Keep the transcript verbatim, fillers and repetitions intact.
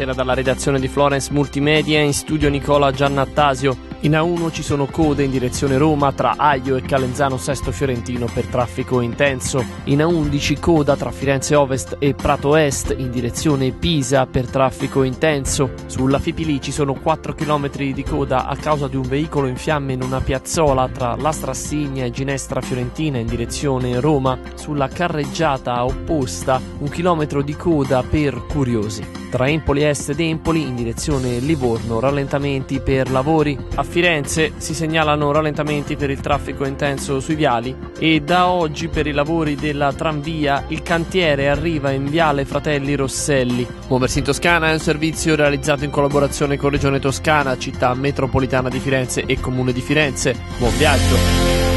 Buonasera dalla redazione di Florence Multimedia, in studio Nicola Giannattasio. In A uno ci sono code in direzione Roma tra Aglio e Calenzano Sesto Fiorentino per traffico intenso. In A undici coda tra Firenze Ovest e Prato Est in direzione Pisa per traffico intenso. Sulla Fipili ci sono quattro chilometri di coda a causa di un veicolo in fiamme in una piazzola tra La Strassigna e Ginestra Fiorentina in direzione Roma. Sulla carreggiata opposta un chilometro di coda per curiosi. Tra Empoli Est ed Empoli in direzione Livorno rallentamenti per lavori. A Firenze si segnalano rallentamenti per il traffico intenso sui viali e da oggi per i lavori della tranvia il cantiere arriva in Viale Fratelli Rosselli. Muoversi in Toscana è un servizio realizzato in collaborazione con Regione Toscana, Città Metropolitana di Firenze e Comune di Firenze. Buon viaggio!